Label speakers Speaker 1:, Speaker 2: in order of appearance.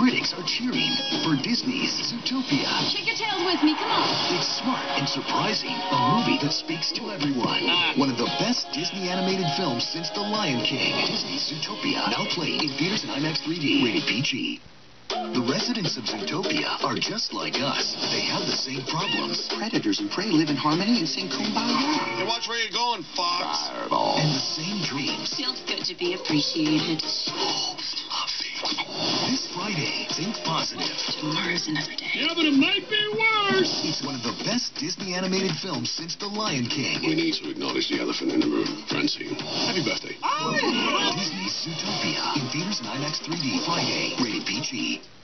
Speaker 1: critics are cheering for Disney's Zootopia.
Speaker 2: Shake your tails with me, come on.
Speaker 1: It's smart and surprising, a movie that speaks to everyone. One of the best Disney animated films since The Lion King. Disney's Zootopia, now playing in theaters and IMAX 3D, rated PG. The residents of Zootopia are just like us. They have the same problems.
Speaker 3: Predators and prey live in harmony and sing kumbaya.
Speaker 4: Hey, watch where you're going, Fox.
Speaker 3: Fireball.
Speaker 1: And the same dreams.
Speaker 2: Feels good to be appreciated.
Speaker 1: So fluffy. This Friday, think positive.
Speaker 2: Tomorrow's another day.
Speaker 5: Yeah, but it might be worse.
Speaker 1: It's one of the best Disney animated films since The Lion King.
Speaker 4: We need to acknowledge the elephant in the room, Francine. Happy birthday.
Speaker 1: Disney's Zootopia in theaters and IMAX 3D Friday, rated PG.